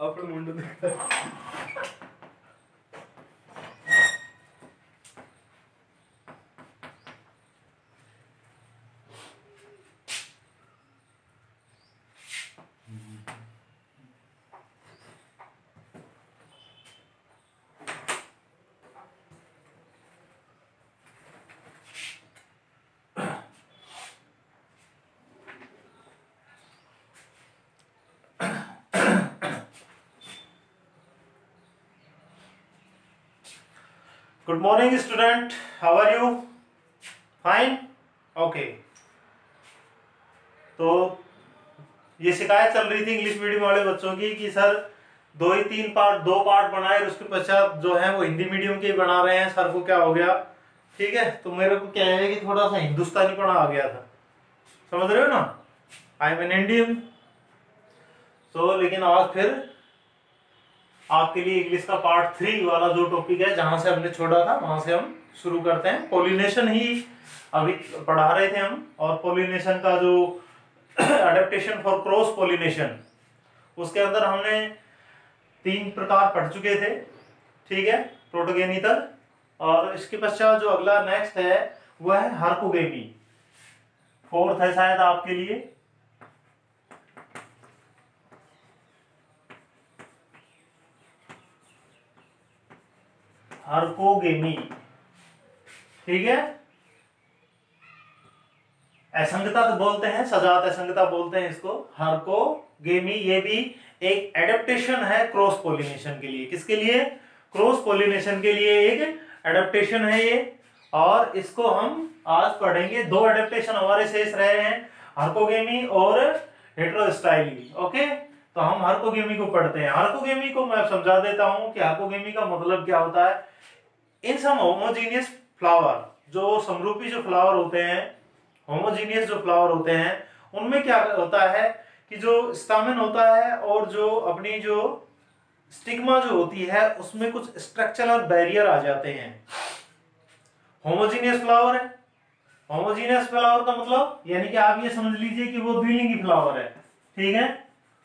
अपने मुंडू देखा। Good morning student, how are you? Fine, okay. तो ये शिकायत चल रही थी इंग्लिश मीडियम वाले बच्चों की कि सर दो पार्ट बनाए और उसके पश्चात जो है वो हिंदी मीडियम के बना रहे हैं, सर को क्या हो गया? ठीक है, तो मेरे को क्या है कि थोड़ा सा हिंदुस्तानी पढ़ा आ गया था, समझ रहे हो ना? I am an Indian. तो लेकिन आज फिर आपके लिए इंग्लिश का पार्ट 3 वाला जो टॉपिक है, जहां से हमने छोड़ा था वहां से हम शुरू करते हैं। पोलिनेशन ही अभी पढ़ा रहे थे हम, और पोलिनेशन का जो अडेप्टेशन फॉर क्रॉस पोलिनेशन, उसके अंदर हमने 3 प्रकार पढ़ चुके थे, ठीक है, प्रोटोगेनिटल। और इसके पश्चात जो अगला नेक्स्ट है वह है हार्कोगेमी। 4th है शायद आपके लिए। हार्कोगेमी, ठीक है, असंगता बोलते हैं, सजात असंगता बोलते हैं इसको, हार्कोगेमी। ये भी एक एडेप्टेशन है क्रॉस पोलिनेशन के लिए। किसके लिए? क्रॉस पोलिनेशन के लिए एक एडेप्टेशन है ये। और इसको हम आज पढ़ेंगे। 2 एडेप्टेशन हमारे शेष रहे हैं, हार्कोगेमी और हेटेरोस्टाइली। ओके, तो हम हार्कोगेमी को पढ़ते हैं। हार्कोगेमी को मैं समझा देता हूं कि हार्कोगेमी का मतलब क्या होता है। इन सम होमोजीनियस फ्लावर, जो समरूपी जो फ्लावर होते हैं, होमोजीनियस जो फ्लावर होते हैं, उनमें क्या होता है कि जो स्टामेन होता है और जो अपनी जो स्टिग्मा जो होती है उसमें कुछ स्ट्रक्चरल बैरियर आ जाते हैं। होमोजीनियस फ्लावर है, होमोजीनियस फ्लावर का मतलब यानी कि आप ये समझ लीजिए कि वो द्विलिंगी फ्लावर है, ठीक है।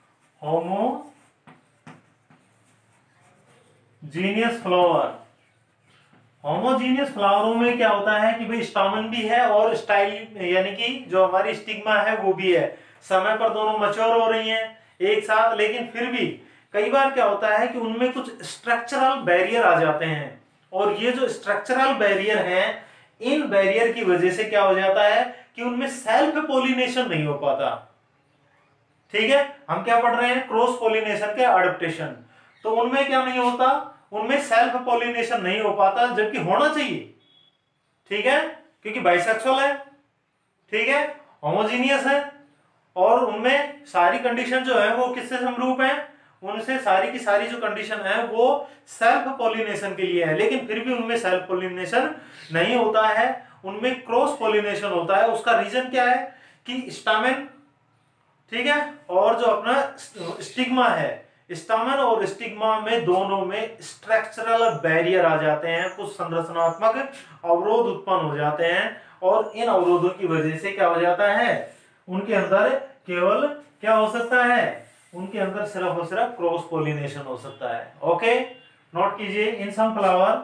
होमोजीनियस फ्लावर, होमोजीनियस फ्लावरों में क्या होता है कि भाई स्टामेन भी है और स्टाइल यानी कि जो हमारी स्टिग्मा है वो भी है। समय पर दोनों मैच्योर हो रही हैं एक साथ, लेकिन फिर भी कई बार क्या होता है कि उनमें कुछ स्ट्रक्चरल बैरियर आ जाते हैं। और ये जो स्ट्रक्चरल बैरियर हैं, इन बैरियर की वजह से क्या हो जाता है कि उनमें सेल्फ पोलिनेशन नहीं हो पाता, ठीक है। हम क्या पढ़ रहे हैं? क्रॉस पोलिनेशन के अडेप्टेशन। तो उनमें क्या नहीं होता, उनमें सेल्फ पोलिनेशन नहीं हो पाता, जबकि होना चाहिए, ठीक है, क्योंकि बाइसेक्सुअल है, ठीक है, होमोजीनियस है, और उनमें सारी कंडीशन जो है वो किससे समरूप है? उनसे सारी की सारी जो कंडीशन है वो सेल्फ पोलिनेशन के लिए है, लेकिन फिर भी उनमें सेल्फ पोलिनेशन नहीं होता है, उनमें क्रॉस पोलिनेशन होता है। उसका रीजन क्या है कि स्टामेन, ठीक है, और जो अपना स्टिग्मा है, स्टामेन और स्टिग्मा में दोनों में स्ट्रक्चरल बैरियर आ जाते हैं, कुछ संरचनात्मक अवरोध उत्पन्न हो जाते हैं। और इन अवरोधों की वजह से क्या हो जाता है, उनके अंदर केवल क्या हो सकता है, उनके अंदर सिर्फ और सिर्फ क्रॉस पोलिनेशन हो सकता है। ओके, नोट कीजिए, in some flower,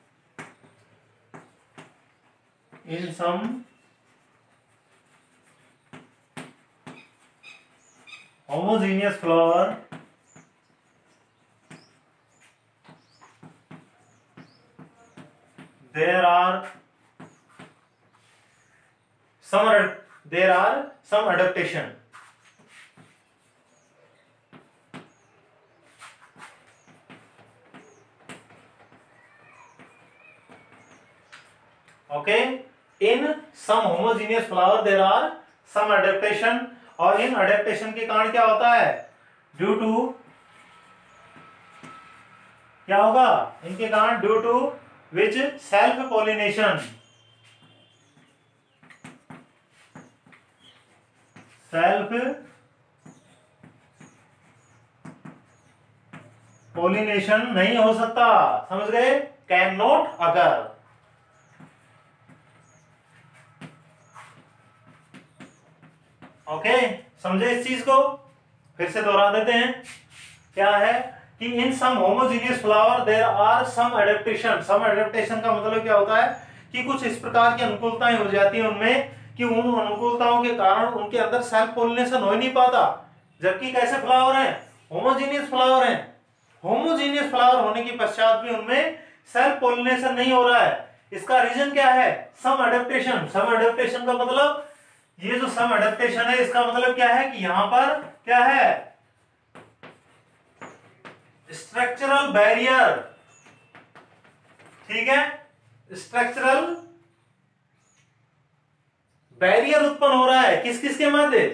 in some homogeneous flower there are some adaptation. Okay, in some homogeneous flower there are some adaptation. और इन अडेप्टेशन के कारण क्या होता है? ड्यू टू क्या होगा इनके कारण? Due to which self pollination, self pollination नहीं हो सकता, समझ गए? कैन नॉट अगर। ओके, समझे इस चीज को? फिर से दोहरा देते हैं। क्या है कि in some homogeneous flower there are some adaptation. Some adaptation का मतलब क्या होता है कि कुछ इस प्रकार की अनुकूलताएं हो जाती हैं उनमें कि उन अनुकूलताओं के कारण उनके अंदर सेल्फ पोलिनेशन हो ही नहीं पाता। जबकि कैसे फ्लावर हैं, होमोजीनियस फ्लावर हैं, होमोजीनियस फ्लावर होने के पश्चात भी उनमें सेल्फ पोलिनेशन नहीं हो रहा है। इसका रीजन क्या है, सम एडेप्टेशन। सम एडेप्टेशन का मतलब, ये जो सम एडेप्टेशन है इसका मतलब क्या है कि यहां पर क्या है, स्ट्रक्चरल बैरियर। ठीक है, स्ट्रक्चरल बैरियर उत्पन्न हो रहा है किस किस के मध्य,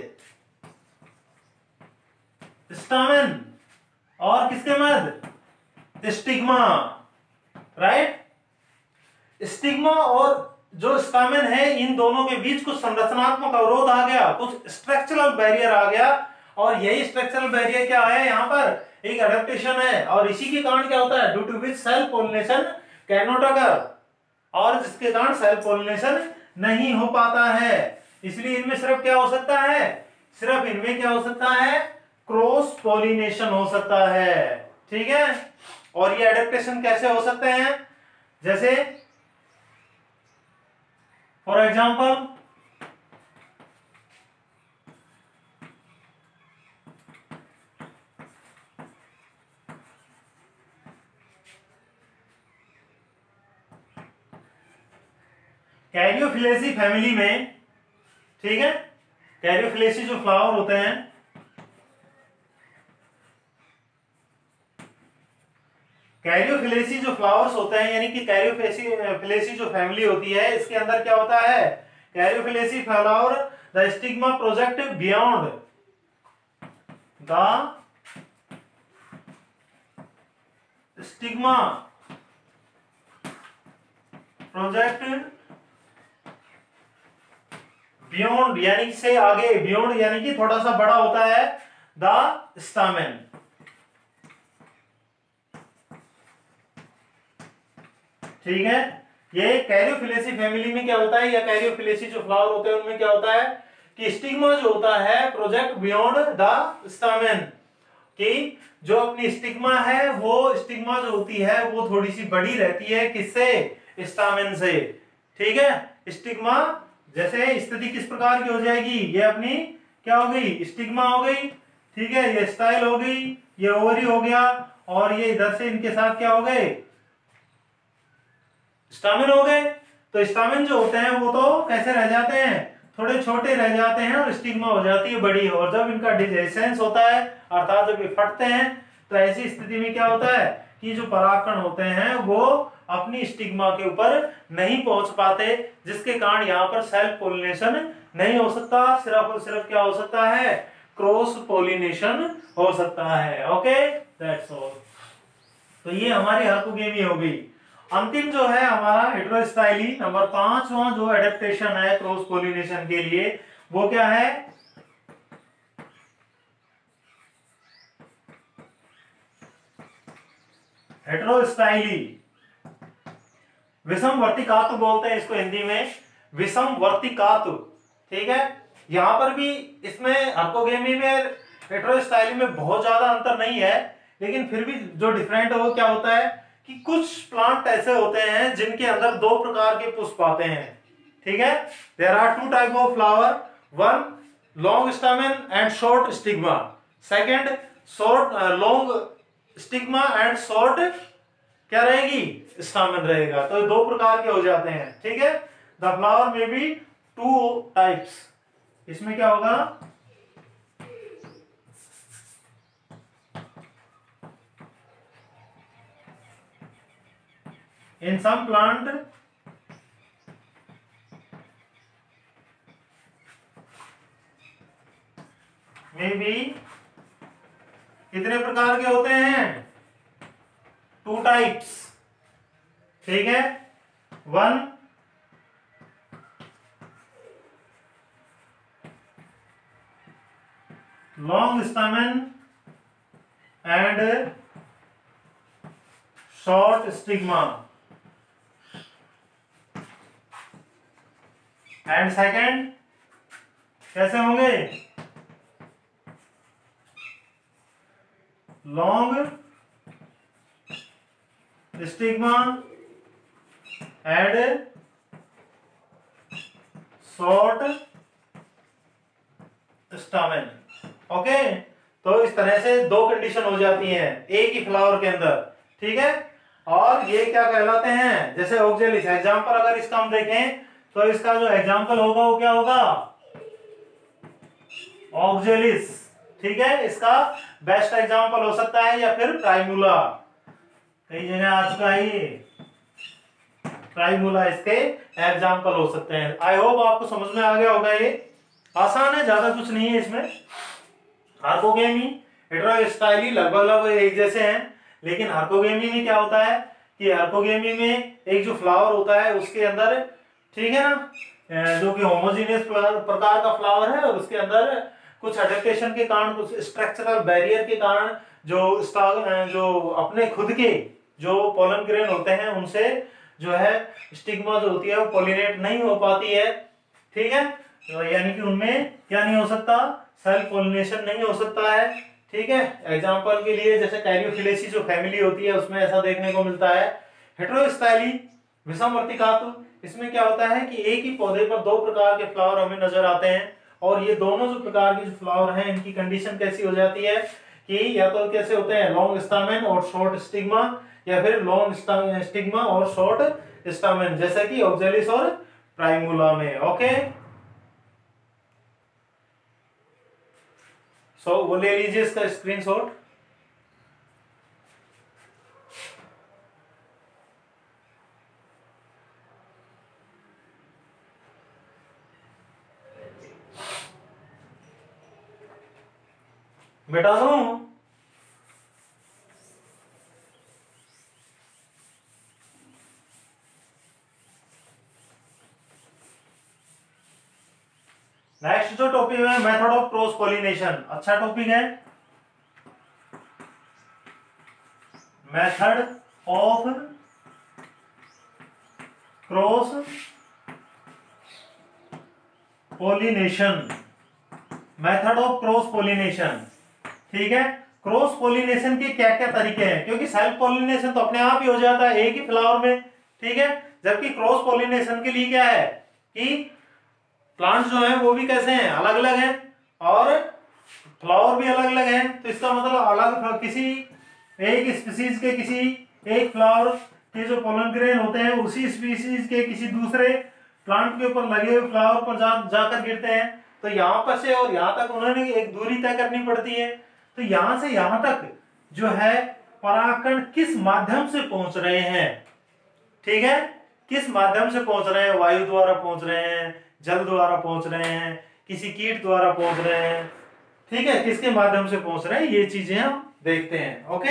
स्टामेन और किसके मध्य, स्टिग्मा। राइट, स्टिग्मा और जो स्टामेन है इन दोनों के बीच कुछ संरचनात्मक अवरोध आ गया, कुछ स्ट्रक्चरल बैरियर आ गया। और यही स्ट्रक्चरल बैरियर क्या है, यहां पर एक एडेप्टेशन है। और इसी के कारण क्या होता है, due to which self pollination can not occur, और जिसके कारण सेल्फ पोलिनेशन नहीं हो पाता है। इसलिए इनमें सिर्फ क्या हो सकता है, सिर्फ इनमें क्या हो सकता है, क्रॉस पोलिनेशन हो सकता है। ठीक है, और ये एडेप्टेशन कैसे हो सकते हैं, जैसे फॉर एग्जाम्पल कैरियोफिलेसी फैमिली में, ठीक है, कैरियोफिलेसी जो फ्लावर होते हैं, कैरियोफिलेसी जो फ्लावर्स होते हैं यानी कि कैरियोफिलेसी जो फैमिली होती है इसके अंदर क्या होता है, caryophyllaceae flower the stigma project beyond the stigma project beyond यानी से आगे, बियॉन्ड यानी कि थोड़ा सा बड़ा होता है, द स्टामेन। ठीक है, ये कैरियोफिलेसी फैमिली में क्या होता है, या कैरियोफिलेसी जो फ्लावर होते हैं उनमें क्या होता है कि स्टिग्मा जो होता है प्रोजेक्ट बियॉन्ड द स्टामेन, कि जो अपनी स्टिग्मा है वो स्टिग्मा जो होती है वो थोड़ी सी बड़ी रहती है, किससे, स्टामेन से। ठीक है, स्टिग्मा जैसे स्थिति किस प्रकार की हो जाएगी, ये अपनी क्या हो गई, स्टिग्मा हो गई। ठीक है, ये स्टाइल हो गई, ये ओवरी हो गया, और ये इधर से इनके साथ क्या हो गए, स्टामेन हो गए। तो स्टामेन जो होते हैं वो तो कैसे रह जाते हैं, थोड़े छोटे रह जाते हैं, और स्टिग्मा हो जाती है बड़ी। और जब इनका डिजेसेंस होता है, अर्थात जब ये फटते हैं, तो ऐसी स्थिति में क्या होता है कि जो परागकण होते हैं वो अपनी स्टिग्मा के ऊपर नहीं पहुंच पाते, जिसके कारण यहाँ पर सेल्फ पोलिनेशन नहीं हो सकता, सिर्फ और सिर्फ क्या हो सकता है, क्रॉस पोलिनेशन हो सकता है। Okay, that's all. तो ये हमारी हाइपोगेमी हो गई। अंतिम जो है हमारा हेटेरोस्टाइली, नंबर 5वां जो एडेप्टेशन है क्रॉस पोलिनेशन के लिए, वो क्या है, हेटेरोस्टाइली। विषम वर्तिकातु बोलते हैं इसको हिंदी में, विषम वर्तिकातु। ठीक है, यहां पर भी इसमें हाइपोगेमी में हेटेरोस्टाइली में बहुत ज्यादा अंतर नहीं है, लेकिन फिर भी जो डिफरेंट है वो क्या होता है कि कुछ प्लांट ऐसे होते हैं जिनके अंदर दो प्रकार के पुष्प आते हैं। ठीक है, there are two type of flower, one long stamen and short stigma, second short long stigma and short क्या रहेगी, स्टामेन रहेगा। तो दो प्रकार के हो जाते हैं। ठीक है, the flower may be two types. इसमें क्या होगा, इन सम प्लांट में भी कितने प्रकार के होते हैं, टू टाइप्स। ठीक है, one long stamen and short stigma, and second कैसे होंगे, long stigma and short stamen. Okay, तो इस तरह से दो कंडीशन हो जाती हैं एक ही फ्लावर के अंदर, ठीक है। और ये क्या कहलाते हैं, जैसे ऑक्जेलिस एग्जांपल अगर इसका हम देखें तो इसका जो एग्जांपल होगा वो क्या होगा, ऑक्जेलिस, ठीक है। इसका बेस्ट एग्जांपल हो सकता है, या फिर प्राइमूला, कई जगह आ चुका है ये, प्राइमूला इसके एग्जांपल हो सकते हैं। आई होप आपको समझ में आ गया होगा, ये आसान है, ज्यादा कुछ नहीं है इसमें। हार्कोगेमी हेटेरोस्टाइली लगभग एक जैसे हैं, लेकिन हार्कोगेमी में क्या होता है कि हार्कोगेमी में एक जो फ्लावर होता है उसके अंदर, ठीक है ना, जो कि होमोजेनियस प्रकार का फ्लावर है, और उसके अंदर कुछ अडेप्टेशन के कारण, कुछ स्ट्रक्चरल बैरियर के कारण जो अपने खुद के जो पोलन ग्रेन होते हैं उनसे जो है स्टिग्मा जो होती है वो पोलिनेट नहीं हो पाती है, ठीक है। तो यानी कि उनमें क्या नहीं हो सकता, सेल्फ पोलिनेशन नहीं हो सकता है, ठीक है। एग्जांपल के लिए जैसे कैरियोफिलेसी जो फैमिली होती है उसमें ऐसा देखने को मिलता है। हेटेरोस्टाइली विषमवर्तिकातु, इसमें क्या होता है कि एक ही पौधे पर दो प्रकार के फ्लावर हमें नजर आते हैं, और ये दोनों जो प्रकार के जो फ्लावर हैं इनकी कंडीशन कैसी हो जाती है कि या तो कैसे होते हैं, लॉन्ग स्टामेन और शॉर्ट स्टिग्मा, या फिर लॉन्ग स्टिग्मा और शॉर्ट स्टामेन, जैसे कि ऑक्जेलिस और प्राइमूला में। ओके, सो वो ले लीजिए इसका स्क्रीनशॉट। बेटा दूं? नेक्स्ट जो टॉपिक है मेथड ऑफ क्रॉस पॉलिनेशन, अच्छा टॉपिक है, method of cross pollination, method of cross pollination, ठीक है। क्रॉस पॉलिनेशन के क्या क्या तरीके हैं, क्योंकि सेल्फ पॉलिनेशन तो अपने आप ही हो जाता है एक ही फ्लावर में, ठीक है, जबकि क्रॉस पॉलिनेशन के लिए क्या है कि प्लांट जो है वो भी कैसे हैं, अलग अलग हैं, और फ्लावर भी अलग अलग हैं। तो इसका मतलब अलग किसी एक स्पीसीज के किसी एक फ्लावर के जो पोलन ग्रेन होते हैं उसी स्पीसीज के किसी दूसरे प्लांट के ऊपर लगे हुए फ्लावर पर जाकर गिरते हैं। तो यहाँ पर से और यहाँ तक उन्होंने एक दूरी तय करनी पड़ती है। तो यहाँ से यहाँ तक जो है परागकण किस माध्यम से पहुंच रहे हैं, ठीक है, किस माध्यम से पहुंच रहे हैं, वायु द्वारा पहुंच रहे हैं, जल द्वारा पहुंच रहे हैं, किसी कीट द्वारा पहुंच रहे हैं, ठीक है, किसके माध्यम से पहुंच रहे हैं, ये चीजें हम देखते हैं। ओके,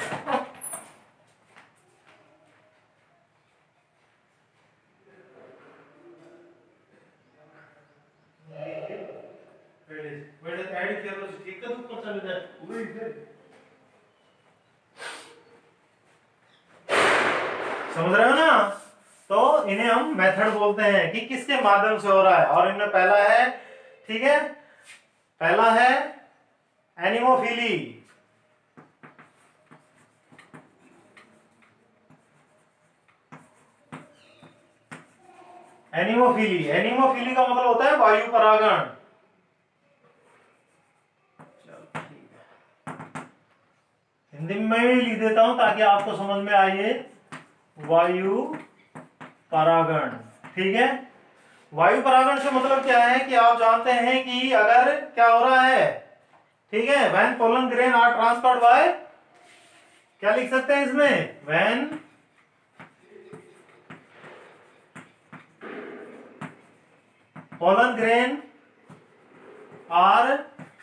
समझ रहे हो ना। तो इन्हें हम मेथड बोलते हैं कि किसके माध्यम से हो रहा है। और इनमें पहला है, ठीक है, पहला है एनिमोफिली, एनिमोफिली, एनिमोफिली का मतलब होता है वायु परागण। हिंदी में भी लिख देता हूं ताकि आपको समझ में आए, वायु परागण, ठीक है। वायु परागण से मतलब क्या है कि आप जानते हैं कि अगर क्या हो रहा है, ठीक है, when pollen grain are transferred by, क्या लिख सकते हैं इसमें, when pollen grain are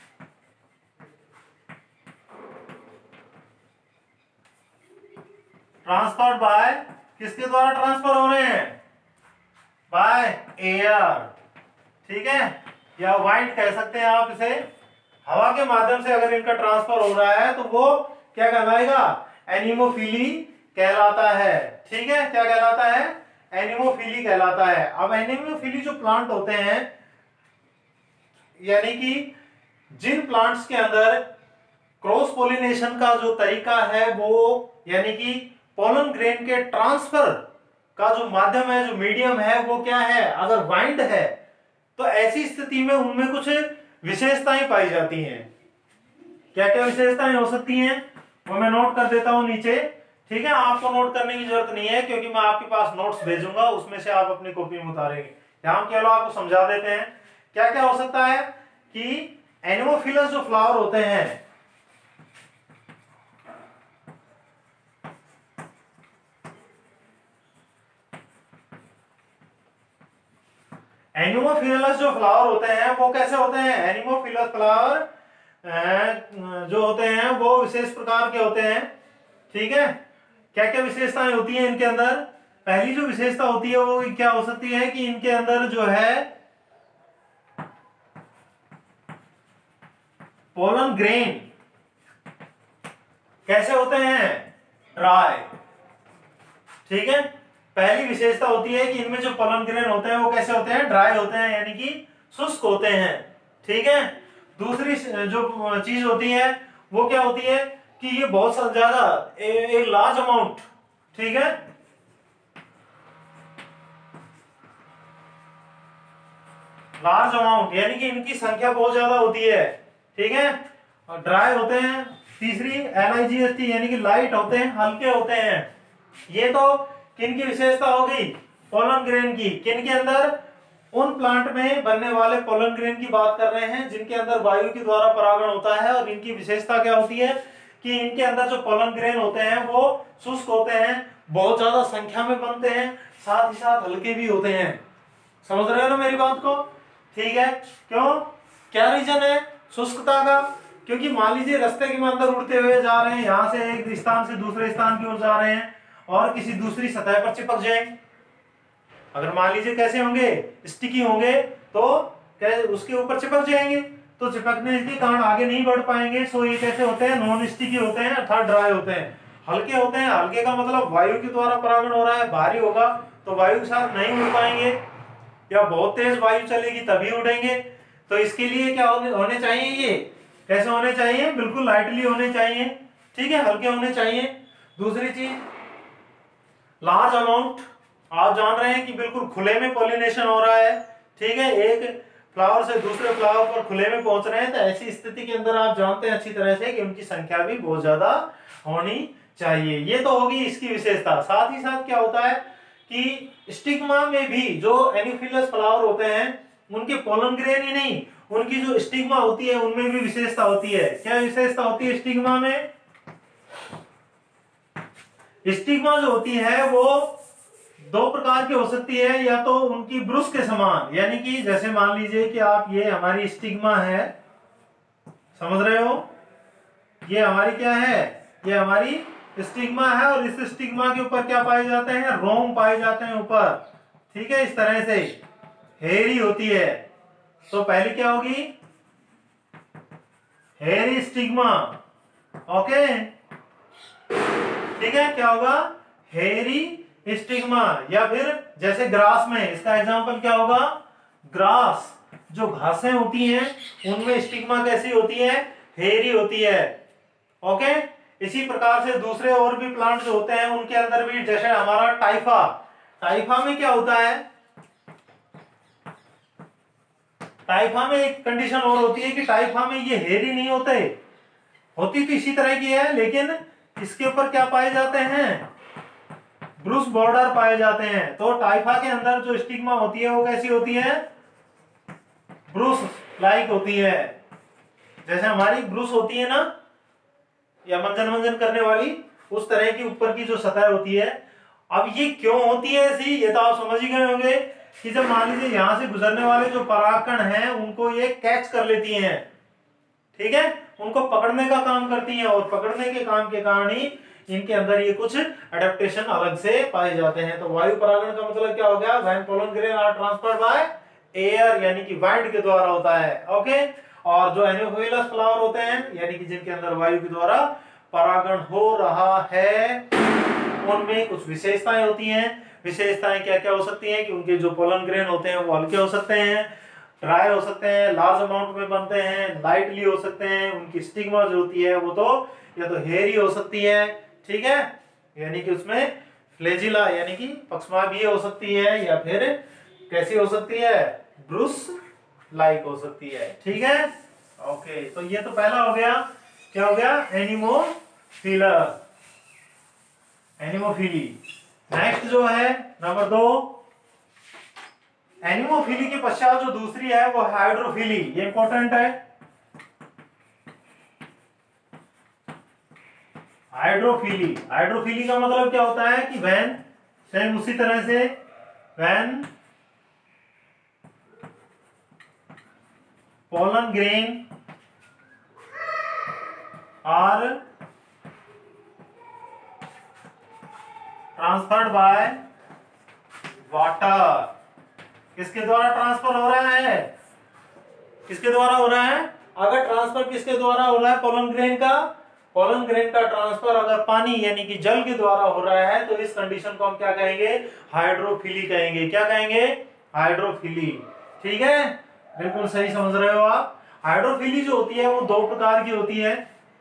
transferred by, किसके द्वारा ट्रांसफर हो रहे हैं, बाय एयर, ठीक है, या वाइट कह सकते हैं आप इसे, हवा के माध्यम से अगर इनका ट्रांसफर हो रहा है तो वो क्या कहलाएगा, एनिमोफिली कहलाता है, ठीक है, क्या कहलाता है, एनिमोफिली कहलाता है। अब एनिमोफिली जो प्लांट होते हैं, यानी कि जिन प्लांट्स के अंदर क्रॉस पोलिनेशन का जो तरीका है वो यानी कि पोलन ग्रेन के ट्रांसफर का जो माध्यम है, जो मीडियम है, वो क्या है, अगर वाइंड है तो ऐसी स्थिति में उनमें कुछ विशेषताएं पाई जाती हैं। क्या क्या विशेषताएं हो सकती हैं वो मैं नोट कर देता हूं नीचे। ठीक है, आपको नोट करने की जरूरत नहीं है क्योंकि मैं आपके पास नोट्स भेजूंगा, उसमें से आप अपनी कॉपी में उतारेंगे। यहां हम केवल आपको समझा देते हैं क्या क्या हो सकता है कि एनिमोफिलस जो फ्लावर होते हैं, एनिमोफिलस जो फ्लावर होते हैं वो कैसे होते हैं, एनिमोफिलस फ्लावर जो होते हैं वो विशेष प्रकार के होते हैं। ठीक है, क्या क्या विशेषताएं होती हैं इनके अंदर। पहली जो विशेषता होती है वो क्या हो सकती है कि इनके अंदर जो है पोलन ग्रेन कैसे होते हैं, ड्राई। ठीक है, पहली विशेषता होती है कि इनमें जो पोलन ग्रेन होते हैं वो कैसे होते हैं, ड्राई होते हैं, यानी कि शुष्क होते हैं। ठीक है, दूसरी जो चीज होती है वो क्या होती है कि ये बहुत ज्यादा एक लार्ज अमाउंट, ठीक है, लार्ज अमाउंट यानी कि इनकी संख्या बहुत ज्यादा होती है। ठीक है, और ड्राई होते हैं। तीसरी LIGHT यानी कि लाइट होते हैं, हल्के होते हैं। ये तो किन की विशेषता हो गई, पोलन ग्रेन की। किन के अंदर, उन प्लांट में बनने वाले पोलन ग्रेन की बात कर रहे हैं जिनके अंदर वायु के द्वारा परागण होता है। और इनकी विशेषता क्या होती है कि इनके अंदर जो पोलन ग्रेन होते हैं वो शुष्क होते हैं, बहुत ज्यादा संख्या में बनते हैं, साथ ही साथ हल्के भी होते हैं। समझ रहे हो ना मेरी बात को। ठीक है, क्यों, क्या रीजन है शुष्कता का, क्योंकि मान लीजिए रास्ते के अंदर उड़ते हुए जा रहे हैं, यहां से एक स्थान से दूसरे स्थान की ओर जा रहे हैं और किसी दूसरी सतह पर चिपक जाएंगे। अगर मान लीजिए कैसे होंगे, स्टिकी होंगे, तो उसके ऊपर चिपक जाएंगे, तो चिपकने के कारण आगे नहीं बढ़ पाएंगे। सो ये कैसे होते हैं, नॉन स्टिकी होते हैं, अर्थात ड्राई होते हैं, हल्के होते हैं। हल्के का मतलब वायु के द्वारा परागण हो रहा है, भारी होगा तो वायु के साथ नहीं उड़ पाएंगे, या बहुत तेज वायु चलेगी तभी उड़ेंगे। तो इसके लिए क्या होने चाहिए, ये कैसे होने चाहिए, बिल्कुल लाइटली होने चाहिए। ठीक है, हल्के होने चाहिए। दूसरी चीज, लार्ज अमाउंट, आप जान रहे हैं कि बिल्कुल खुले में पॉलिनेशन हो रहा है। ठीक है, एक फ्लावर से दूसरे फ्लावर पर खुले में पहुंच रहे हैं, तो ऐसी स्थिति के अंदर आप जानते हैं अच्छी तरह से कि उनकी संख्या भी बहुत ज्यादा होनी चाहिए। ये तो होगी इसकी विशेषता। साथ ही साथ क्या होता है कि स्टिग्मा में भी जो एनिमोफिलस फ्लावर होते हैं उनके पोलन ग्रेन ही नहीं, उनकी जो स्टिग्मा होती है उनमें भी विशेषता होती है। क्या विशेषता होती है स्टिग्मा में, स्टिग्मा जो होती है वो दो प्रकार की हो सकती है, या तो उनकी ब्रुश के समान, यानी कि जैसे मान लीजिए कि आप, ये हमारी स्टिग्मा है, समझ रहे हो, ये हमारी क्या है, ये हमारी स्टिग्मा है, और इस स्टिग्मा के ऊपर क्या पाए जाते हैं, रोम पाए जाते हैं ऊपर। ठीक है, इस तरह से हेरी होती है। तो पहली क्या होगी, हेरी स्टिग्मा। ओके, ठीक है, क्या होगा, हेरी स्टिग्मा। या फिर जैसे ग्रास में, इसका एग्जांपल क्या होगा, ग्रास, जो घासें होती हैं उनमें स्टिग्मा कैसी होती है, हेरी होती है। ओके, इसी प्रकार से दूसरे और भी प्लांट जो होते हैं उनके अंदर भी, जैसे हमारा टाइफा, टाइफा में क्या होता है, टाइफा में एक कंडीशन और होती है कि टाइफा में ये हेरी नहीं होते, होती तो इसी तरह की है, लेकिन इसके ऊपर क्या पाए जाते हैं, ब्रूस बॉर्डर पाए जाते हैं। तो टाइफा के अंदर जो स्टिग्मा होती है वो कैसी होती है, ब्रूस लाइक होती है, जैसे हमारी ब्रूस होती है ना, या मंजन मंजन करने वाली, उस तरह की ऊपर की जो सतह होती है। अब ये क्यों होती है ऐसी, ये तो आप समझ ही गए होंगे कि जब मान लीजिए यहां से गुजरने वाले जो परागकण हैं उनको ये कैच कर लेती हैं, ठीक है, उनको पकड़ने का काम करती हैं, और पकड़ने के काम के कारण ही इनके अंदर ये कुछ एडेप्टेशन अलग से पाए जाते हैं। तो वायु परागण का मतलब क्या हो गया, when pollen grain are transferred by air, यानी कि वाइंड के द्वारा होता है। ओके, और जो एनिमोफिलस फ्लावर होते हैं यानी कि जिनके अंदर वायु के द्वारा परागण हो रहा है, उनमें कुछ विशेषताएं होती हैं। विशेषताएं क्या क्या हो सकती हैं कि उनके जो पोलन ग्रेन होते हैं वो हल्के हो सकते हैं, ड्राई हो सकते हैं, लार्ज अमाउंट में बनते हैं, लाइटली हो सकते हैं, उनकी स्टिग्मा जो होती है वो तो या तो हेयरी हो सकती है, ठीक है, यानी कि उसमें फ्लैजिला यानी कि पक्षमा भी हो सकती है, या फिर कैसी हो सकती है, ब्रूस लाइक हो सकती है, ठीक है। ओके, तो ये तो पहला हो गया, क्या हो गया, एनिमोफिलर, एनिमोफिली। नेक्स्ट जो है नंबर 2, एनिमोफिली के पश्चात जो दूसरी है वो हाइड्रोफिली, ये इंपॉर्टेंट है। हाइड्रोफिली, हाइड्रोफिली का मतलब क्या होता है कि व्हेन, सेम उसी तरह से, when pollen grain are transferred by water, किसके द्वारा ट्रांसफर हो रहा है, किसके द्वारा हो रहा है, अगर ट्रांसफर किसके द्वारा हो रहा है, पोलन ग्रेन का, पोलन ग्रेन का ट्रांसफर अगर पानी यानी कि जल के द्वारा हो रहा है तो इस कंडीशन को हम क्या कहेंगे, हाइड्रोफिली कहेंगे, क्या कहेंगे, हाइड्रोफिली, ठीक है, बिल्कुल सही समझ रहे हो आप। हाइड्रोफिली जो होती है वो 2 प्रकार की होती है,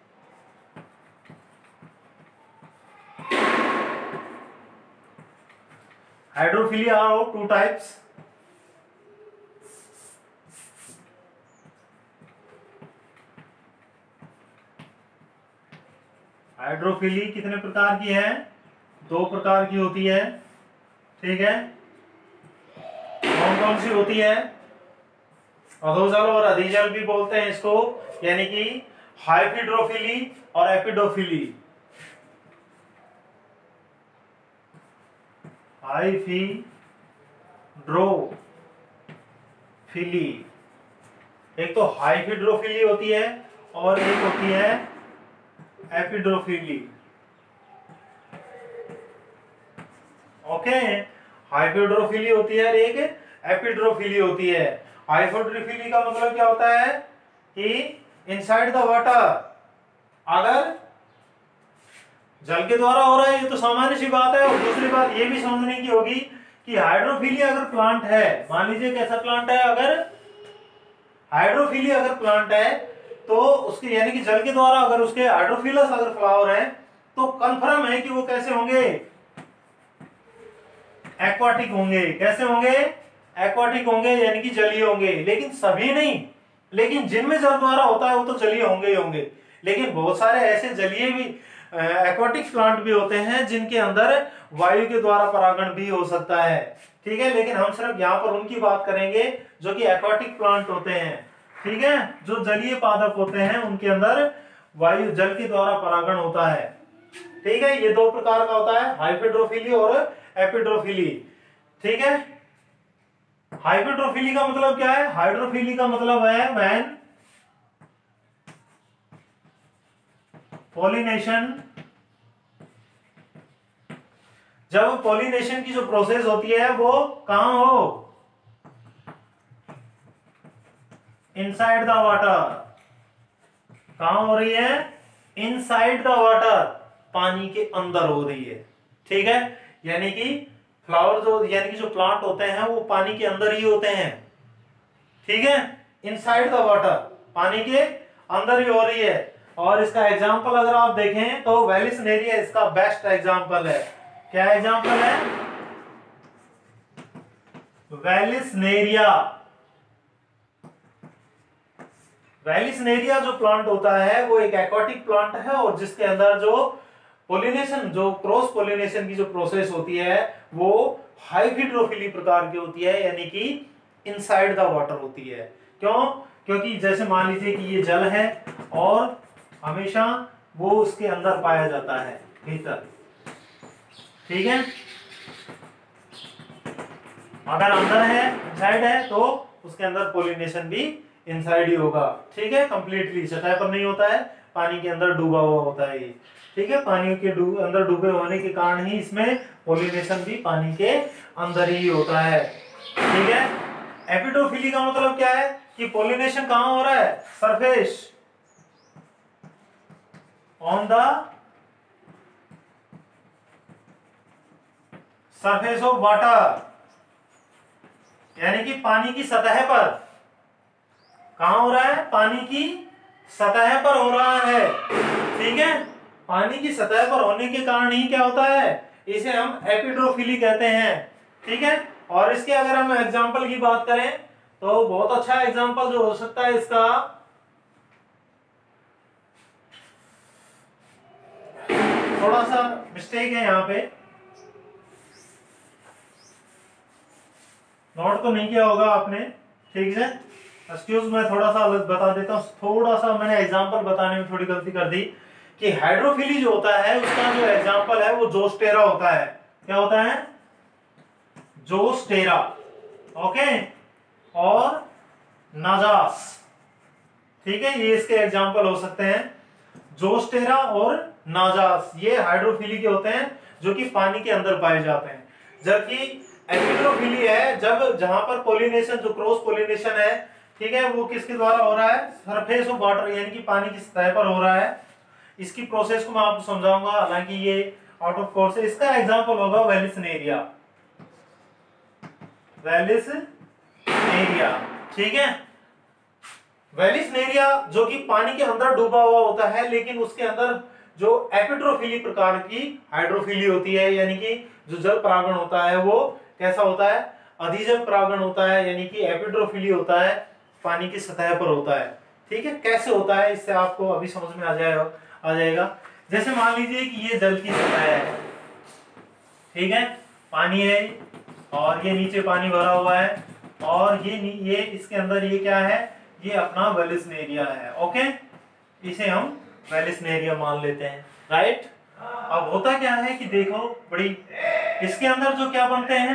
hydrophily are of 2 types, hydrophily कितने प्रकार की है, 2 प्रकार की होती है, ठीक है, कौन कौन सी होती है, अधोजल और अधिजल भी बोलते हैं इसको, यानी कि हाइपिड्रोफिली और एपिडोफिली, हाइपिड्रोफिली, एक तो हाइपिड्रोफिली होती है और एक होती है एपिड्रोफिली, ओके, हाइपिड्रोफिली होती है और एक एपिड्रोफिली होती है। हाइपोड्रोफिली का मतलब क्या होता है कि इनसाइड द वाटर, अगर जल के द्वारा हो रहा है ये तो सामान्य सी बात है, और दूसरी बात ये भी समझने की होगी कि हाइड्रोफिली अगर प्लांट है, मान लीजिए कैसा प्लांट है, अगर हाइड्रोफिली अगर प्लांट है तो उसके यानी कि जल के द्वारा अगर उसके हाइड्रोफिलस अगर फ्लावर है तो कंफर्म है कि वो कैसे होंगे, एक्वाटिक होंगे, कैसे होंगे, एक्वाटिक होंगे यानी कि जलीय होंगे, लेकिन सभी नहीं, लेकिन जिनमें जल द्वारा होता है वो तो जलीय होंगे ही होंगे, लेकिन बहुत सारे ऐसे जलीय भी एक्वाटिक प्लांट भी होते हैं जिनके अंदर वायु के द्वारा परागण भी हो सकता है, ठीक है, लेकिन हम सिर्फ यहाँ पर उनकी बात करेंगे जो कि एक्वाटिक प्लांट होते हैं, ठीक है, जो जलीय पादप होते हैं उनके अंदर वायु जल के द्वारा परागण होता है, ठीक है, ये 2 प्रकार का होता है, हाइपिड्रोफिली और एपिड्रोफिली, ठीक है। हाइपिड्रोफिली का मतलब क्या है, हाइड्रोफिली का मतलब है व्हेन पॉलिनेशन, जब पॉलिनेशन की जो प्रोसेस होती है वो कहां हो, इनसाइड द वाटर, कहां हो रही है, इनसाइड द वाटर, पानी के अंदर हो रही है, ठीक है, यानी कि फ्लावर जो यानी कि जो प्लांट होते हैं वो पानी के अंदर ही होते हैं, ठीक है, इनसाइड द वाटर, पानी के अंदर ही हो रही है। और इसका एग्जांपल अगर आप देखें तो वेलिसनेरिया इसका बेस्ट एग्जांपल है, क्या एग्जांपल है, वेलिसनेरिया, वेलिसनेरिया जो प्लांट होता है वो एक एक्वाटिक प्लांट है और जिसके अंदर जो पोलिनेशन, जो क्रॉस पोलिनेशन की जो प्रोसेस होती है वो हाइपिड्रोफिली प्रकार की होती है, यानी कि इनसाइड द वाटर होती है। क्यों, क्योंकि जैसे मान लीजिए कि ये जल है और हमेशा वो उसके अंदर पाया जाता है, भीतर, ठीक है, अगर अंदर है, इनसाइड है, तो उसके अंदर पोलिनेशन भी इनसाइड ही होगा, ठीक है, कंप्लीटली सतह पर नहीं होता है, पानी के अंदर डूबा हुआ होता है ये, ठीक है, पानी के अंदर डूबे होने के कारण ही इसमें पोलिनेशन भी पानी के अंदर ही होता है, ठीक है। एपिडोफिली का मतलब क्या है कि पोलिनेशन कहां हो रहा है, surface, on the surface of water, यानी कि पानी की सतह पर, कहां हो रहा है? पानी की सतह पर हो रहा है, ठीक है। पानी की सतह पर होने के कारण ही क्या होता है, इसे हम एपिड्रोफिली कहते हैं, ठीक है। और इसके अगर हम एग्जांपल की बात करें तो बहुत अच्छा एग्जांपल जो हो सकता है इसका, थोड़ा सा मिस्टेक है यहाँ पे, नोट तो नहीं किया होगा आपने, ठीक है। एक्सक्यूज, मैं थोड़ा सा अलग बता देता हूँ, थोड़ा सा मैंने एग्जांपल बताने में थोड़ी गलती कर दी कि हाइड्रोफिली जो होता है उसका जो एग्जांपल है वो जोस्टेरा होता है। क्या होता है? जोस्टेरा, ओके, और नाजास, ठीक है, ये इसके एग्जांपल हो सकते हैं। जोस्टेरा और नाजास ये हाइड्रोफिली के होते हैं जो कि पानी के अंदर पाए जाते हैं, जबकि एपिड्रोफिली है जब जहां पर पोलिनेशन, जो क्रॉस पोलिनेशन है, ठीक है, वो किसके द्वारा हो रहा है? सरफेस ऑफ वाटर, यानी कि पानी की सतह पर हो रहा है। इसकी प्रोसेस को मैं आपको समझाऊंगा, हालांकि ये आउट ऑफ कोर्स है। इसका एग्जांपल होगा वेलिसनेरिया, वेलिसनेरिया, ठीक है। वेलिसनेरिया जो कि पानी के अंदर डूबा हुआ होता है, लेकिन उसके अंदर जो एपिड्रोफिली प्रकार की हाइड्रोफिली होती है, यानी कि जो जल परागण होता है वो कैसा होता है? अधिजल परागण होता है, यानी कि एपिड्रोफिली होता है, पानी की सतह पर होता है, ठीक है। कैसे होता है इससे आपको अभी समझ में आ जाएगा। जैसे मान लीजिए कि ये जल की सतह है, ठीक है, पानी है और ये नीचे पानी भरा हुआ है, और ये इसके अंदर ये क्या है? ये अपना वेलिसनेरिया है, ओके, इसे हम वेलिसनेरिया मान लेते हैं, राइट। अब होता क्या है कि देखो बड़ी, इसके अंदर जो क्या बनते हैं,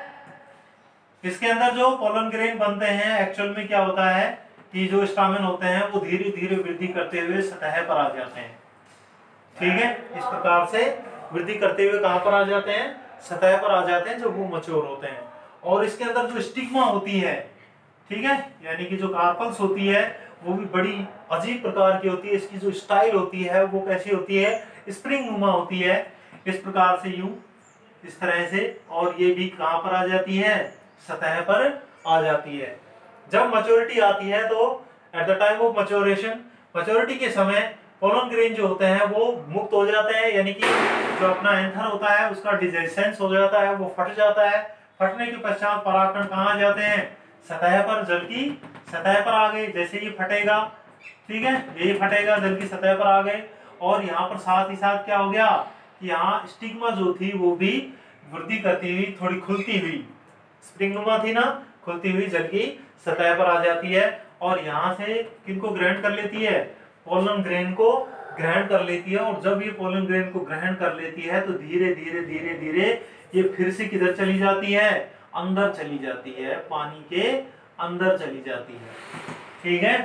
इसके अंदर जो पोलन ग्रेन बनते हैं, एक्चुअल में क्या होता है कि जो स्टामेन होते हैं वो धीरे धीरे वृद्धि करते हुए सतह पर आ जाते हैं, ठीक है। इस प्रकार से वृद्धि करते हुए कहां पर आ जाते हैं? सतह पर आ जाते हैं जब वो मैच्योर होते हैं। और इसके अंदर जो स्टिग्मा होती है, ठीक है, यानी कि जो कार्पल्स होती है वो भी बड़ी अजीब प्रकार की होती है। इसकी जो स्टाइल होती है वो कैसी होती है? स्प्रिंग नुमा होती है, इस प्रकार से, यूं, इस तरह से, और ये भी कहां पर आ जाती है? सतह पर आ जाती है। जब मैच्योरिटी आती है तो at the time of maturation, maturity के समय पोलन ग्रेन जो होते हैं वो मुक्त हो जाते हैं, यानी कि जो अपना एंथर होता है उसका डिजेसेंस हो जाता है, वो फट जाता है। फटने के पश्चात परागकण कहां आ जाते हैं? सतह पर, जल की सतह पर आ गए। जैसे ये फटेगा, ठीक है, ये फटेगा, जल की सतह पर आ गए, और यहाँ पर साथ ही साथ क्या हो गया कि यहाँ स्टिग्मा जो थी वो भी वृद्धि करती हुई, थोड़ी खुलती हुई, स्प्रिंगनुमा थी ना, खुलती हुई जल की सतह पर आ जाती है, और यहाँ से किनको ग्रहण कर लेती है? पोलन ग्रेन को ग्रहण कर लेती है। और जब ये पोलन ग्रेन को ग्रहण कर लेती है तो धीरे धीरे धीरे धीरे ये फिर से किधर चली जाती है? अंदर चली जाती है, पानी के अंदर चली जाती है, ठीक है।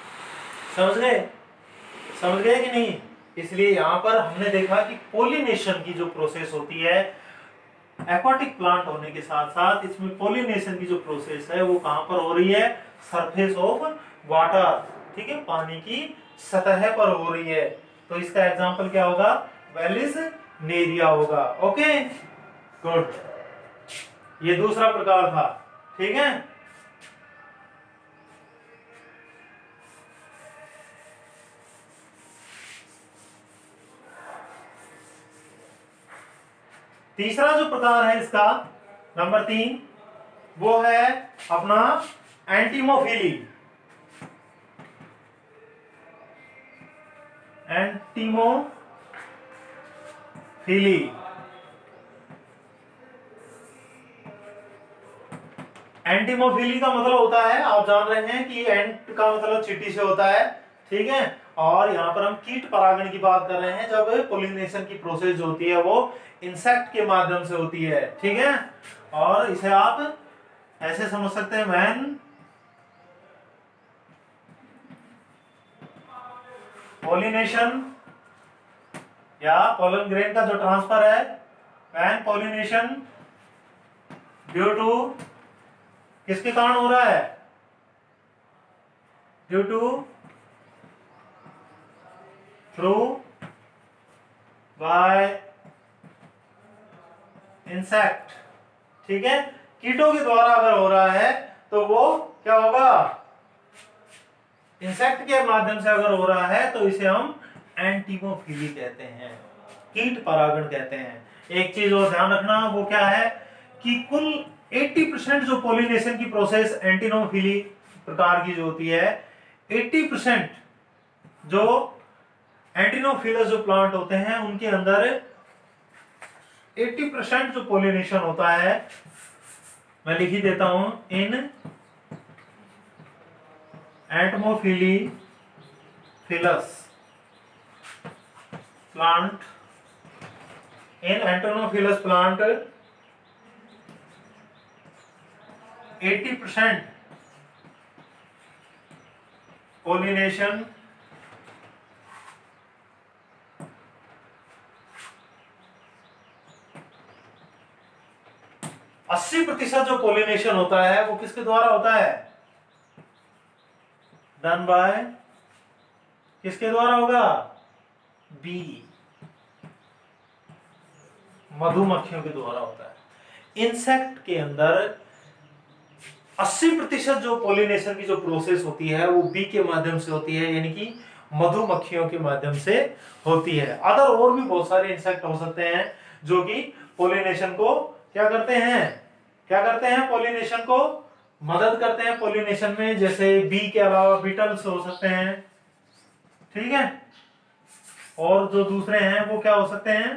समझ गए कि नहीं? इसलिए यहां पर हमने देखा कि पोलिनेशन की जो प्रोसेस होती है, एक्वाटिक प्लांट होने के साथ साथ इसमें पोलिनेशन की जो प्रोसेस है वो कहां पर हो रही है? सरफेस ऑफ वाटर, ठीक है, पानी की सतह पर हो रही है। तो इसका एग्जांपल क्या होगा? वेलिसनेरिया होगा, ओके, गुड। ये दूसरा प्रकार था, ठीक है। तीसरा जो प्रकार है इसका, नंबर 3, वो है अपना एंटीमोफिली। एंटीमोफिली, एंटीमोफिली का मतलब होता है, आप जान रहे हैं कि एंट का मतलब चींटी से होता है, ठीक है। और यहाँ पर हम कीट परागण की बात कर रहे हैं, जब पोलिनेशन की प्रोसेस जो होती है वो इंसेक्ट के माध्यम से होती है, ठीक है। और इसे आप ऐसे समझ सकते हैं, व्हेन पोलिनेशन या पोलन ग्रेन का जो ट्रांसफर है, व्हेन पोलिनेशन ड्यू टू, किसके कारण हो रहा है? Due to, through, by insect, ठीक है, कीटों के द्वारा अगर हो रहा है तो वो क्या होगा? इंसेक्ट के माध्यम से अगर हो रहा है तो इसे हम एंटीमोफिली कहते हैं, कीट परागण कहते हैं। एक चीज और ध्यान रखना, वो क्या है कि कुल 80% जो पोलिनेशन की प्रोसेस एंटीमोफिली प्रकार की जो होती है, 80% जो एंटीनोफिलस जो प्लांट होते हैं उनके अंदर 80% जो पोलिनेशन होता है, मैं लिख ही देता हूं, in entomophilous plant, in entomophilous plant 80% pollination अस्सी प्रतिशत जो पोलिनेशन होता है वो किसके द्वारा होता है, डन बाय, किसके द्वारा होगा, बी, मधुमक्खियों के द्वारा होता है। इंसेक्ट के अंदर 80% जो पोलिनेशन की जो प्रोसेस होती है वो बी के माध्यम से होती है, यानी कि मधुमक्खियों के माध्यम से होती है। अदर और भी बहुत सारे इंसेक्ट हो सकते हैं जो कि पोलिनेशन को क्या करते हैं, पोलिनेशन को मदद करते हैं पोलिनेशन में, जैसे बी के अलावा बीटल्स हो सकते हैं, ठीक है, और जो दूसरे हैं वो क्या हो सकते हैं,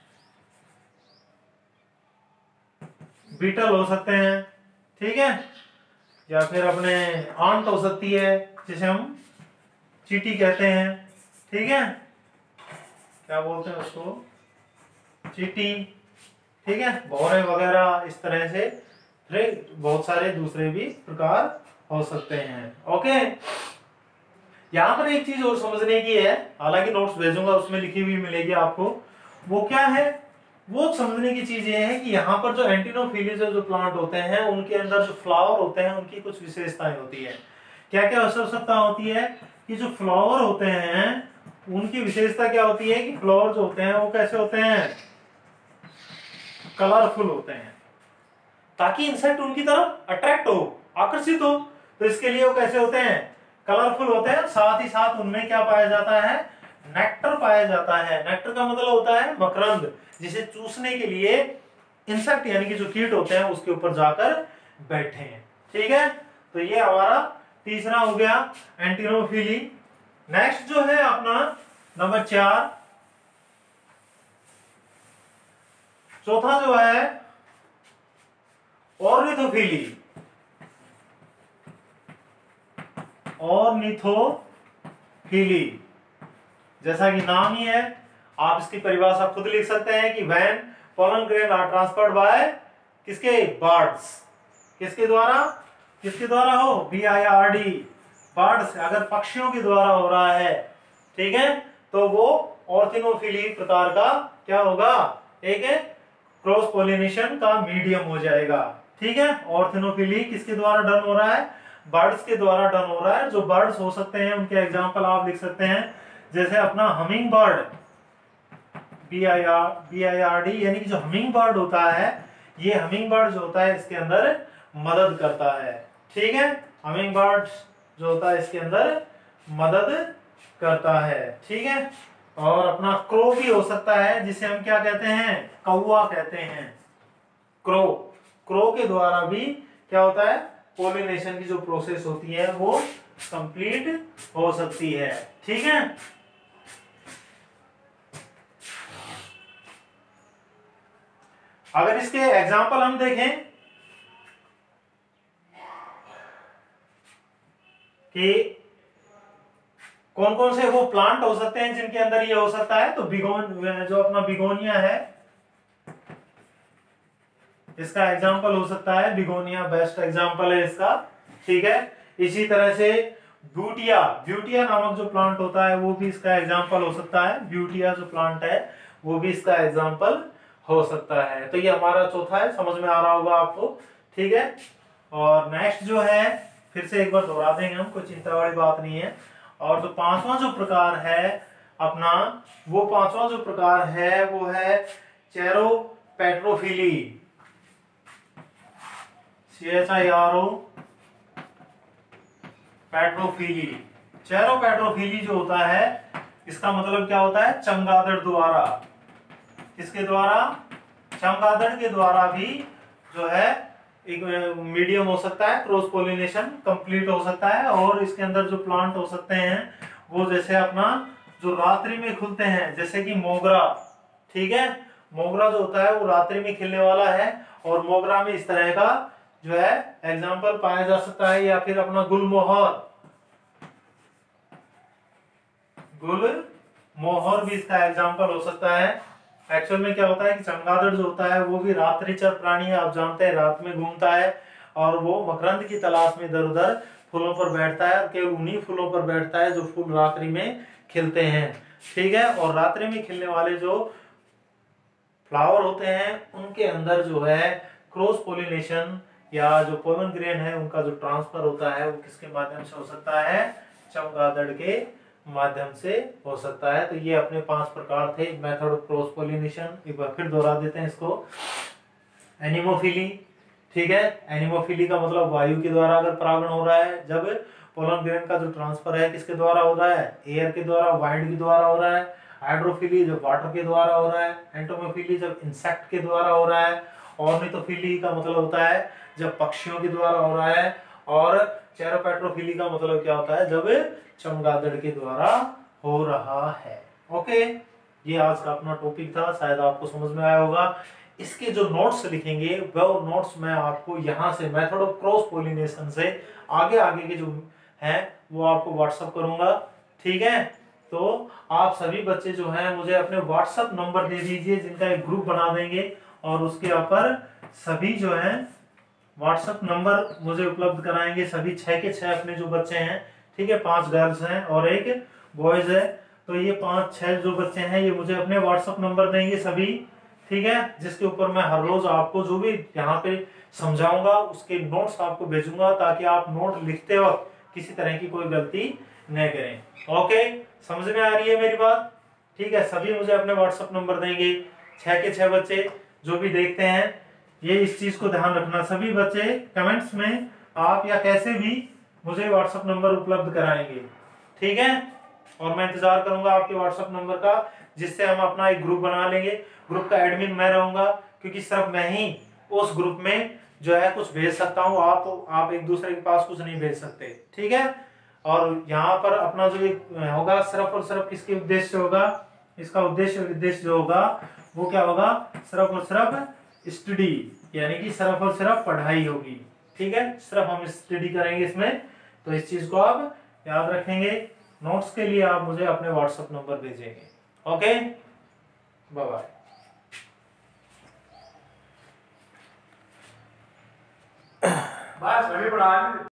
बीटल हो सकते हैं, ठीक है, या फिर अपने आंट हो सकती है जिसे हम चींटी कहते हैं, ठीक है, क्या बोलते हैं उसको, चींटी, ठीक है, भौरे वगैरह, इस तरह से फिर बहुत सारे दूसरे भी प्रकार हो सकते हैं। ओके, यहां पर एक चीज और समझने की है, हालांकि नोट्स भेजूंगा उसमें लिखी हुई मिलेगी आपको, वो क्या है, वो समझने की चीज ये है कि यहाँ पर जो एंटीनोफिली जो प्लांट होते हैं उनके अंदर जो फ्लावर होते हैं उनकी कुछ विशेषताएं होती है। क्या क्या विशेषता होती है कि जो फ्लावर होते हैं उनकी विशेषता क्या होती है कि फ्लावर जो होते हैं वो कैसे होते हैं, कलरफुल होते हैं, ताकि इंसेक्ट उनकी तरफ अट्रैक्ट हो, आकर्षित हो। तो इसके लिए वो कैसे होते हैं, कलरफुल होते हैं। साथ ही साथ उनमें क्या पाया जाता है, नेक्टर पाया जाता है। नेक्टर का मतलब होता है मकरंद, जिसे चूसने के लिए इंसेक्ट यानी कि जो कीट होते हैं उसके ऊपर जाकर बैठे हैं, ठीक है। तो ये हमारा तीसरा हो गया एंटीनोफिली। नेक्स्ट जो है अपना नंबर 4, चौथा जो है ऑर्निथोफिली। ऑर्निथोफिली जैसा कि नाम ही है, आप इसकी परिभाषा खुद लिख सकते हैं कि when pollen grain are transferred by किसके, बर्ड्स, किसके द्वारा हो, BIRD, बर्ड्स, अगर पक्षियों के द्वारा हो रहा है, ठीक है, तो वो ऑर्निथोफिली प्रकार का क्या होगा, एक क्रॉस पोलिनेशन का मीडियम हो जाएगा, ठीक है। ऑर्निथोफिली किसके द्वारा डन हो रहा है, बर्ड्स के द्वारा डन हो रहा है। जो बर्ड्स हो सकते हैं उनके एग्जांपल आप लिख सकते हैं, जैसे अपना हमिंग बर्ड, BIRD, यानी कि जो हमिंग बर्ड होता है, ये हमिंग बर्ड जो होता है इसके अंदर मदद करता है, ठीक है, हमिंग बर्ड जो होता है इसके अंदर मदद करता है, ठीक है। और अपना क्रो भी हो सकता है, जिसे हम क्या कहते हैं, कौवा कहते हैं, क्रो के द्वारा भी क्या होता है, पोलिनेशन की जो प्रोसेस होती है वो कंप्लीट हो सकती है, ठीक है। अगर इसके एग्जाम्पल हम देखें कि कौन कौन से वो प्लांट हो सकते हैं जिनके अंदर ये हो सकता है, तो जो अपना बिगोनिया है इसका एग्जाम्पल हो सकता है, बिगोनिया बेस्ट एग्जाम्पल है इसका, ठीक है। इसी तरह से ब्यूटिया नामक जो प्लांट होता है वो भी इसका एग्जाम्पल हो सकता है, ब्यूटिया जो प्लांट है वो भी इसका एग्जाम्पल हो सकता है। तो ये हमारा चौथा है, समझ में आ रहा होगा आपको, ठीक है। और नेक्स्ट जो है, फिर से एक बार दोहरा देंगे हम, कोई चिंता वाली बात नहीं है। और जो पांचवा जो प्रकार है अपना, वो पांचवा जो प्रकार है वो है चेरोपेट्रोफिली, CHIRO पेट्रोफिली, चेरोपेट्रोफिली जो होता है इसका मतलब क्या होता है, चमगादड़ द्वारा। किसके द्वारा? चमगादड़ के द्वारा भी जो है एक मीडियम हो सकता है, क्रॉस पोलिनेशन कंप्लीट हो सकता है। और इसके अंदर जो प्लांट हो सकते हैं वो जैसे अपना जो रात्रि में खुलते हैं, जैसे कि मोगरा। ठीक है, मोगरा जो होता है वो रात्रि में खिलने वाला है, और मोगरा में इस तरह का जो है एग्जाम्पल पाया जा सकता है। या फिर अपना गुलमोहर, गुलमोहर भी इसका एग्जाम्पल हो सकता है। एक्चुअल में क्या होता है कि चमगादड़ जो होता है वो भी रात्रिचर प्राणी है, आप जानते हैं, रात में घूमता है और वो मकरंद की तलाश में इधर उधर फूलों पर बैठता है, और केवल उन्हीं फूलों पर बैठता है जो फूल रात्रि में खिलते हैं। ठीक है, और रात्रि में खिलने वाले जो फ्लावर होते हैं उनके अंदर जो है क्रॉस पोलिनेशन या जो पोलन ग्रेन है उनका जो ट्रांसफर होता है वो किसके माध्यम से हो सकता है? चमगादड़ के माध्यम से हो सकता है। तो ये अपने 5 प्रकार थे मेथड ऑफ क्रॉस पोलिनेशन। एक बार फिर दोहरा देते हैं इसको। एनिमोफिली, ठीक है, एनिमोफिली का मतलब वायु के द्वारा अगर परागण हो रहा है। जब पोलन ग्रेन का जो ट्रांसफर है किसके द्वारा हो रहा है? एयर के द्वारा, वाइंड के द्वारा हो रहा है। हाइड्रोफिली जब वाटर के द्वारा हो रहा है। एंटोमोफिली जब इंसेक्ट के द्वारा हो रहा है। ऑर्निथोफिली का मतलब होता है जब पक्षियों के द्वारा हो रहा है। और चेरोपेट्रोफिली का मतलब क्या होता है? जब चमगादड़ के द्वारा हो रहा है। ओके, ये आज का अपना टॉपिक था, शायद आपको समझ में आया होगा। इसके जो नोट्स लिखेंगे वो नोट्स मैं आपको यहाँ से मेथड ऑफ क्रॉस पोलिनेशन से आगे आगे के जो हैं वो आपको व्हाट्सएप करूंगा। ठीक है, तो आप सभी बच्चे जो हैं मुझे अपने व्हाट्सएप नंबर दे दीजिए, जिनका एक ग्रुप बना देंगे, और उसके ऊपर सभी जो हैं व्हाट्सएप नंबर मुझे उपलब्ध कराएंगे। सभी 6 के 6 अपने जो बच्चे हैं, ठीक है, 5 गर्ल्स हैं और 1 बॉयज है, तो ये 5-6 जो बच्चे हैं ये मुझे अपने व्हाट्सएप नंबर देंगे सभी। ठीक है, जिसके ऊपर मैं हर रोज आपको जो भी यहाँ पे समझाऊंगा उसके नोट्स आपको भेजूंगा, ताकि आप नोट लिखते वक्त किसी तरह की कोई गलती न करें। ओके, समझ में आ रही है मेरी बात? ठीक है, सभी मुझे अपने व्हाट्सएप नंबर देंगे। 6 के 6 बच्चे जो भी देखते हैं ये इस चीज को ध्यान रखना, सभी बच्चे कमेंट्स में आप या कैसे भी मुझे व्हाट्सएप नंबर उपलब्ध कराएंगे। ठीक है, और मैं इंतजार करूंगा आपके व्हाट्सएप नंबर का, जिससे हम अपना एक ग्रुप बना लेंगे। ग्रुप का एडमिन मैं रहूंगा, क्योंकि सिर्फ मैं ही उस ग्रुप में जो है कुछ भेज सकता हूँ, आप एक दूसरे के पास कुछ नहीं भेज सकते। ठीक है, और यहाँ पर अपना जो एक होगा सिर्फ और सिर्फ किसके उद्देश्य होगा? इसका उद्देश्य जो होगा वो क्या होगा? सिर्फ और सिर्फ स्टडी, यानी कि सिर्फ और सिर्फ पढ़ाई होगी। ठीक है, सिर्फ हम स्टडी करेंगे इसमें, तो इस चीज को आप याद रखेंगे। नोट्स के लिए आप मुझे अपने व्हाट्सएप नंबर भेजेंगे। Okay, bye bye. बस अभी पढ़ा